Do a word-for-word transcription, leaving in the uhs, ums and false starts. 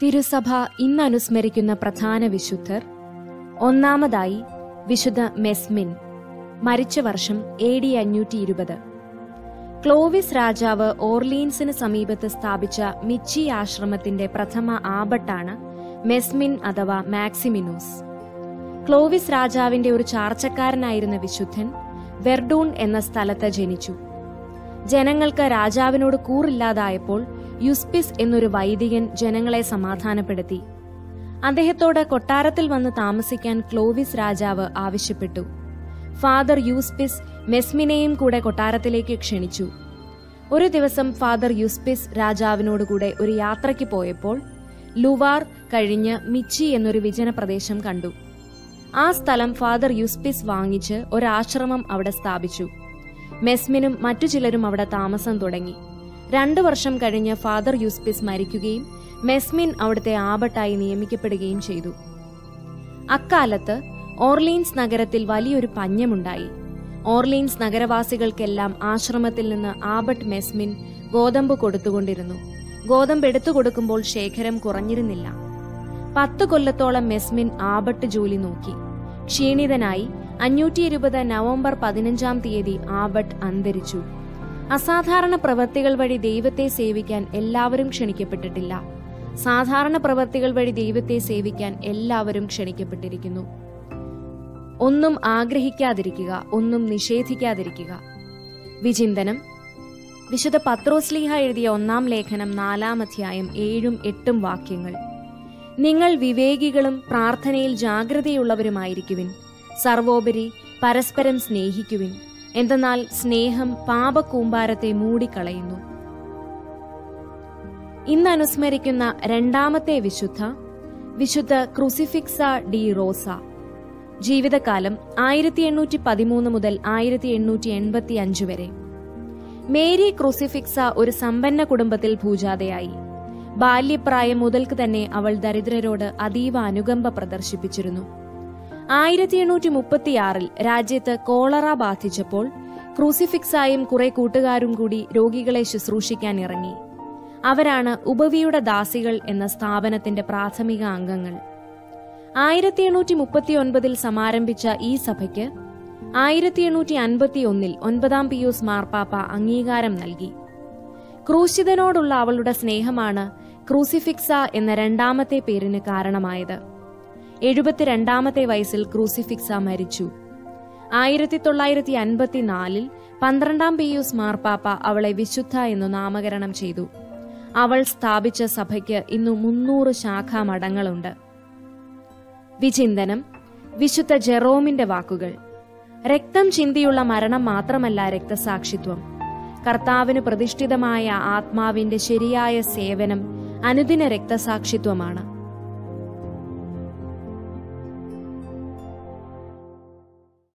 തിരുസഭ ഇന്ന് അനുസ്മരിക്കുന്ന പ്രധാന വിശുദ്ധർ. ഒന്നാമതായി വിശുദ്ധ മെസ്മിൻ, മരിച്ച വർഷം എ ഡി അഞ്ഞൂറ്റി ഇരുപത്. ക്ലോവിസ് രാജാവ് ഓർലീൻസിന് സമീപത്ത് സ്ഥാപിച്ച മിച്ചി ആശ്രമത്തിന്റെ പ്രഥമ ആബട്ടാണ് മെസ്മിൻ അഥവാ മാക്സിമിനൂസ്. ക്ലോവിസ് രാജാവിന്റെ ഒരു ചാർച്ചക്കാരനായിരുന്ന വിശുദ്ധൻ വെർഡൂൺ എന്ന സ്ഥലത്ത് ജനിച്ചു. ജനങ്ങൾക്ക് രാജാവിനോട് കൂറില്ലാതായപ്പോൾ യുസ്പിസ് എന്നൊരു വൈദികൻ ജനങ്ങളെ സമാധാനപ്പെടുത്തി. അദ്ദേഹത്തോട് കൊട്ടാരത്തിൽ വന്ന് താമസിക്കാൻ ക്ലോവിസ് രാജാവ് ആവശ്യപ്പെട്ടു. ഫാദർ യൂസ്പിസ് മെസ്മിനെയും കൂടെ കൊട്ടാരത്തിലേക്ക് ക്ഷണിച്ചു. ഒരു ദിവസം ഫാദർ യൂസ്പിസ് രാജാവിനോടുകൂടെ ഒരു യാത്രയ്ക്ക് പോയപ്പോൾ ലുവാർ കഴിഞ്ഞ് മിച്ചി എന്നൊരു വിജന പ്രദേശം കണ്ടു. ആ സ്ഥലം ഫാദർ യൂസ്പിസ് വാങ്ങിച്ച് ഒരാശ്രമം അവിടെ സ്ഥാപിച്ചു. മെസ്മിനും മറ്റു ചിലരും അവിടെ താമസം തുടങ്ങി. രണ്ടു വർഷം കഴിഞ്ഞ് ഫാദർ യൂസ്പിസ് മരിക്കുകയും മെസ്മിൻ അവിടുത്തെ ആബട്ടായി നിയമിക്കപ്പെടുകയും ചെയ്തു. അക്കാലത്ത് ഓർലീൻസ് നഗരത്തിൽ വലിയൊരു പഞ്ഞമുണ്ടായി. ഓർലീൻസ് നഗരവാസികൾക്കെല്ലാം ആശ്രമത്തിൽ നിന്ന് ആബട്ട് മെസ്മിൻ ഗോതമ്പ് കൊടുത്തുകൊണ്ടിരുന്നു. ഗോതമ്പ് എടുത്തു കൊടുക്കുമ്പോൾ ശേഖരം കുറഞ്ഞിരുന്നില്ല. പത്തു കൊല്ലത്തോളം മെസ്മിൻ ആബട്ട് ജോലി നോക്കി. ക്ഷീണിതനായി അഞ്ഞൂറ്റി ഇരുപത് നവംബർ പതിനഞ്ചാം തീയതി ആബട്ട് അന്തരിച്ചു. അസാധാരണ പ്രവൃത്തികൾ വഴി ദൈവത്തെ സേവിക്കാൻ എല്ലാവരും ക്ഷണിക്കപ്പെട്ടിട്ടില്ല. സാധാരണ പ്രവൃത്തികൾ വഴി ദൈവത്തെ സേവിക്കാൻ എല്ലാവരും ക്ഷണിക്കപ്പെട്ടിരിക്കുന്നു. ഒന്നും ആഗ്രഹിക്കാതിരിക്കുക, ഒന്നും നിഷേധിക്കാതിരിക്കുക. വിചിന്തനം. വിശുദ്ധ പത്രോസ്ലീഹ എഴുതിയ ഒന്നാം ലേഖനം നാലാം അധ്യായം ഏഴും എട്ടും വാക്യങ്ങൾ. നിങ്ങൾ വിവേകികളും പ്രാർത്ഥനയിൽ ജാഗ്രതയുള്ളവരുമായിരിക്കുവിൻ. സർവോപരി പരസ്പരം സ്നേഹിക്കുവിൻ. എന്തെന്നാൽ സ്നേഹം പാപക്കൂമ്പാരത്തെ മൂടിക്കളയുന്നു. ഇന്ന് അനുസ്മരിക്കുന്ന രണ്ടാമത്തെ വിശുദ്ധ വിശുദ്ധ ക്രൂസിഫിക്സ ഡി റോസ. ജീവിതകാലം ആയിരത്തി എണ്ണൂറ്റി പതിമൂന്ന് മുതൽ ആയിരത്തി എണ്ണൂറ്റി എൺപത്തി അഞ്ച് വരെ. മേരി ക്രൂസിഫിക്സ ഒരു സമ്പന്ന കുടുംബത്തിൽ പൂജാതയായി. ബാല്യപ്രായം മുതൽക്ക് തന്നെ അവൾ ദരിദ്രരോട് അതീവ അനുകമ്പ പ്രദർശിപ്പിച്ചിരുന്നു. ആയിരത്തി എണ്ണൂറ്റി മുപ്പത്തിയാറിൽ രാജ്യത്ത് കോളറ ബാധിച്ചപ്പോൾ ക്രൂസിഫിക്സായും കുറെ കൂട്ടുകാരും കൂടി രോഗികളെ ശുശ്രൂഷിക്കാൻ ഇറങ്ങി. അവരാണ് ഉപവിയുടെ ദാസികൾ എന്ന സ്ഥാപനത്തിന്റെ പ്രാഥമിക അംഗങ്ങൾ. ആയിരത്തി എണ്ണൂറ്റി മുപ്പത്തി ഒൻപതിൽ സമാരംഭിച്ച ഈ സഭയ്ക്ക് ആയിരത്തി എണ്ണൂറ്റി അൻപത്തി ഒന്നിൽ ഒൻപതാം പിയൂസ് മാർപ്പാപ്പ അംഗീകാരം നൽകി. ക്രൂശിതനോടുള്ള അവളുടെ സ്നേഹമാണ് ക്രൂസിഫിക്സ എന്ന രണ്ടാമത്തെ പേരിന് കാരണമായത്. എഴുപത്തിരണ്ടാമത്തെ വയസ്സിൽ ക്രൂസിഫിക്സ മരിച്ചു. ആയിരത്തി തൊള്ളായിരത്തി അൻപത്തിനാലിൽ പന്ത്രണ്ടാം പിയൂസ് മാർപ്പാപ്പ അവളെ വിശുദ്ധ എന്നു നാമകരണം ചെയ്തു. അവൾ സ്ഥാപിച്ച സഭയ്ക്ക് ഇന്നു മുന്നൂറ് ശാഖാ മഠങ്ങളുണ്ട്. വിചിന്തനം. വിശുദ്ധ ജെറോമിന്റെ വാക്കുകൾ. രക്തം ചിന്തിയുള്ള മരണം മാത്രമല്ല രക്തസാക്ഷിത്വം. കർത്താവിന് പ്രതിഷ്ഠിതമായ ആത്മാവിന്റെ ശരിയായ സേവനം അനുദിന രക്തസാക്ഷിത്വമാണ്.